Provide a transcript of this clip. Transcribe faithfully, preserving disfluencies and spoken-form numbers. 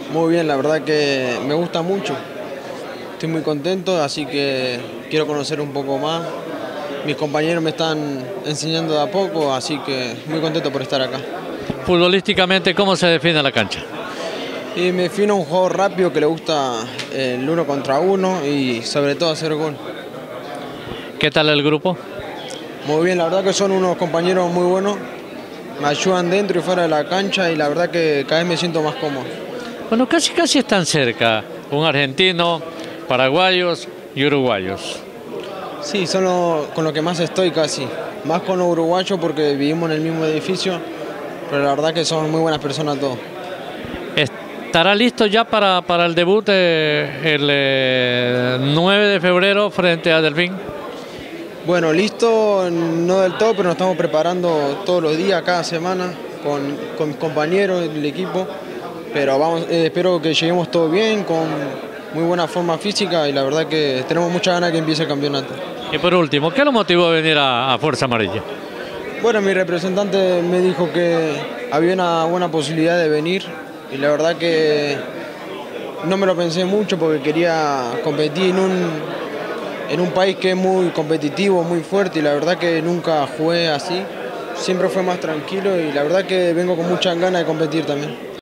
Muy bien, la verdad que me gusta mucho. Estoy muy contento, así que quiero conocer un poco más. Mis compañeros me están enseñando de a poco, así que muy contento por estar acá. Futbolísticamente, ¿cómo se define la cancha? Y me defino un juego rápido que le gusta el uno contra uno y sobre todo hacer gol. ¿Qué tal el grupo? Muy bien, la verdad que son unos compañeros muy buenos. Me ayudan dentro y fuera de la cancha y la verdad que cada vez me siento más cómodo. Bueno, casi casi están cerca, un argentino, paraguayos y uruguayos. Sí, son lo, con lo que más estoy casi. Más con los uruguayos porque vivimos en el mismo edificio, pero la verdad que son muy buenas personas todos. ¿Estará listo ya para, para el debut eh, el eh, nueve de febrero frente a Delfín? Bueno, listo, no del todo, pero nos estamos preparando todos los días, cada semana, con, con mis compañeros del equipo. Pero vamos, eh, espero que lleguemos todo bien, con muy buena forma física y la verdad que tenemos mucha ganas de que empiece el campeonato. Y por último, ¿qué lo motivó a venir a, a Fuerza Amarilla? Bueno, mi representante me dijo que había una buena posibilidad de venir y la verdad que no me lo pensé mucho porque quería competir en un, en un país que es muy competitivo, muy fuerte y la verdad que nunca jugué así. Siempre fue más tranquilo y la verdad que vengo con muchas ganas de competir también.